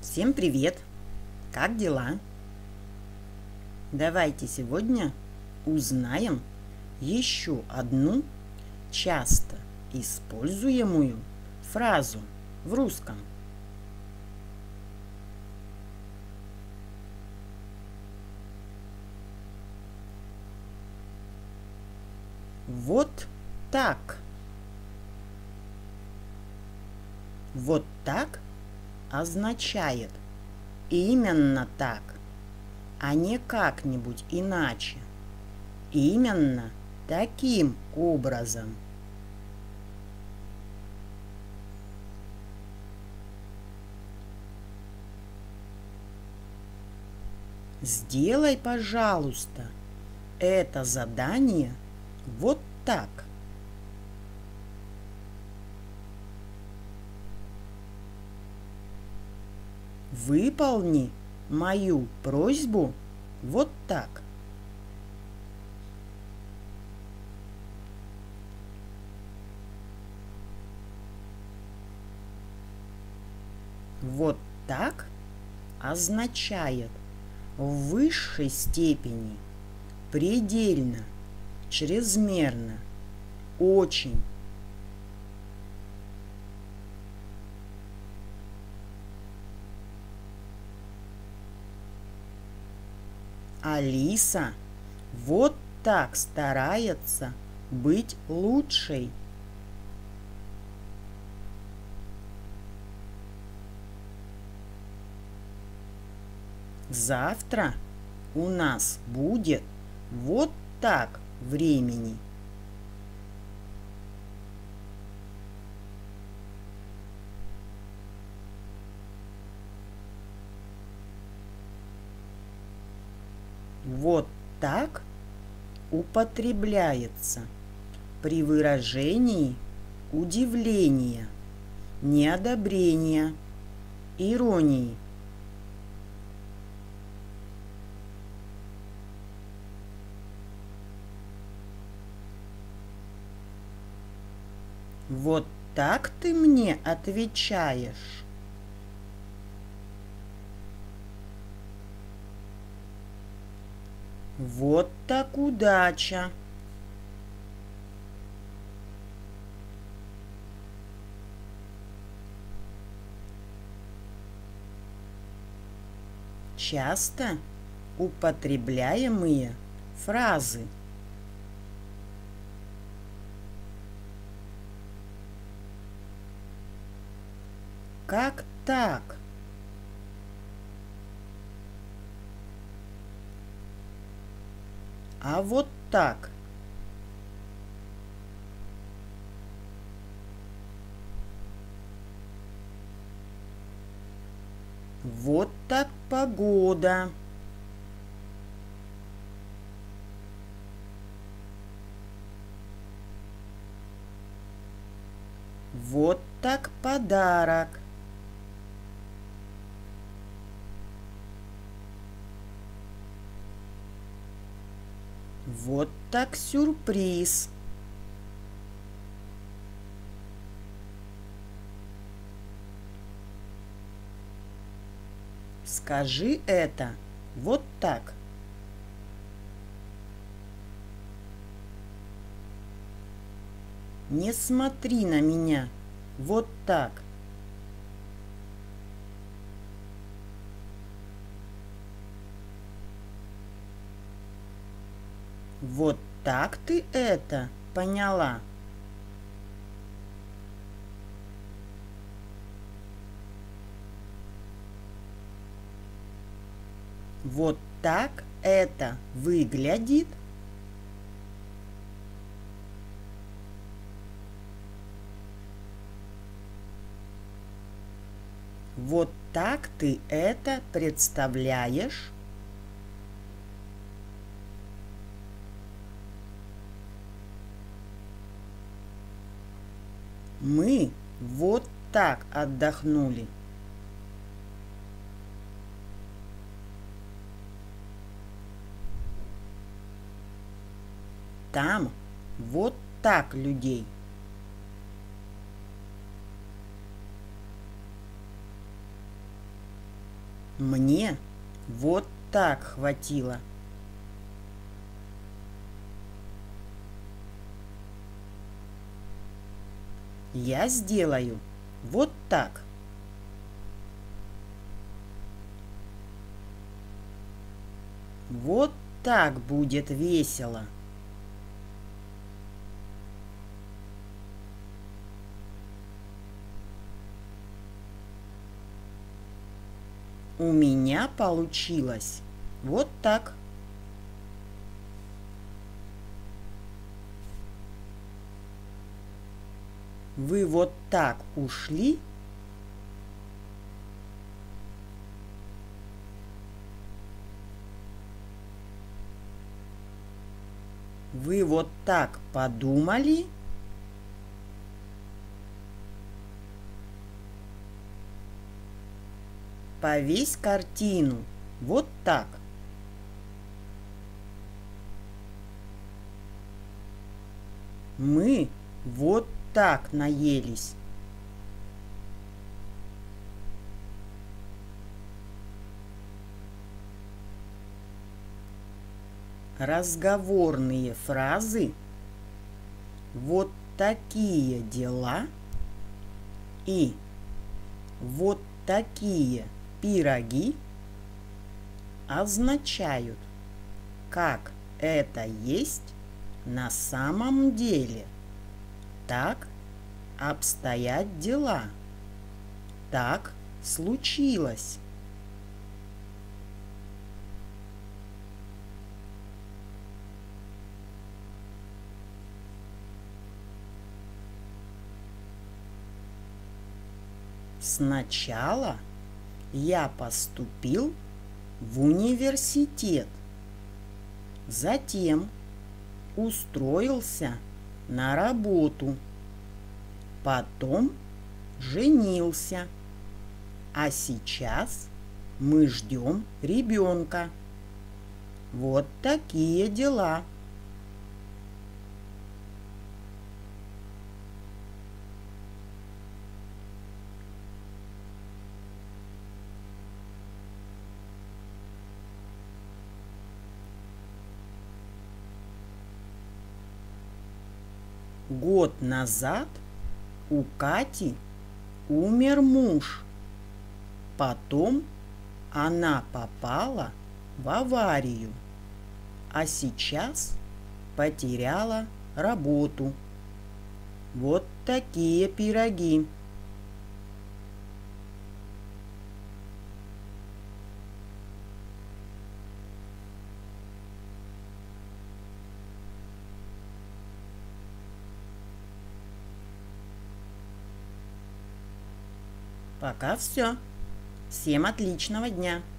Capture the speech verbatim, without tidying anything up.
Всем привет! Как дела? Давайте сегодня узнаем еще одну часто используемую фразу в русском. Вот так. Вот так означает именно так, а не как-нибудь иначе. Именно таким образом. Сделай, пожалуйста, это задание вот так. Выполни мою просьбу вот так. Вот так означает в высшей степени, предельно, чрезмерно, очень. Алиса вот так старается быть лучшей. Завтра у нас будет вот так времени. Вот так употребляется при выражении удивления, неодобрения, иронии. Вот так ты мне отвечаешь? Вот так удача! Часто употребляемые фразы. Как так? А вот так. Вот так погода. Вот так подарок. Вот так сюрприз. Скажи это вот так. Не смотри на меня вот так. Вот так ты это поняла? Вот так это выглядит? Вот так ты это представляешь? Мы вот так отдохнули. Там вот так людей. Мне вот так хватило. Я сделаю вот так. Вот так будет весело. У меня получилось вот так. Вы вот так ушли? Вы вот так подумали? Повесь картину вот так. Мы вот так наелись. Разговорные фразы «вот такие дела» и «вот такие пироги» означают «как это есть на самом деле». Так обстоят дела. Так случилось. Сначала я поступил в университет, затем устроился на работу, потом женился, а сейчас мы ждем ребенка. Вот такие дела. Год назад у Кати умер муж. Потом она попала в аварию, а сейчас потеряла работу. Вот такие пироги. Пока все. Всем отличного дня!